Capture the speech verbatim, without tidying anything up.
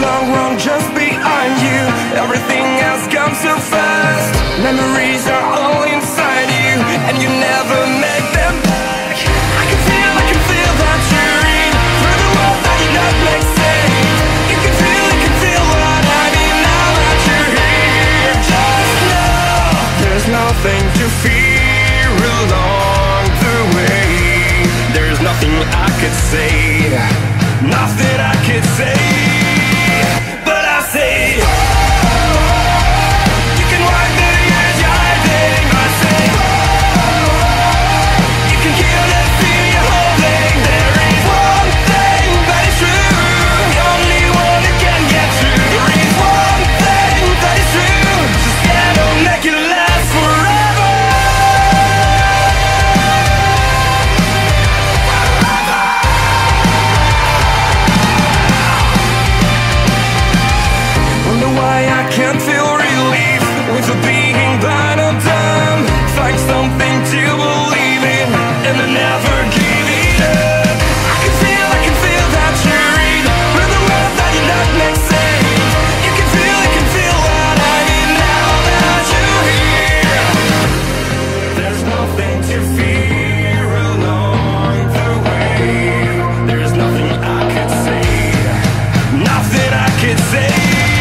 long run just behind you. Everything has come so fast. Memories are all inside you, and you never make them back. I can feel, I can feel that you're in through the world that you not make sense. You can feel, you can feel what I mean now that you're here. Just know there's nothing to fear along the way. There's nothing I could say, nothing I could say, but I say, oh, you can wipe the years you're hiding. I say, oh, you can kill the fear you're holding. There is one thing that is true, the only one that can get through. There is one thing that is true, just stand up, make it last forever. Wonder why I can't feel relief with the being blind or dumb. Find something to believe in and then never give it up. I can feel, I can feel that you're in with the world that you not make sense. You can feel, you can feel what I mean now that you're here. There's nothing to fear along the way. There's nothing I could say, nothing I could say.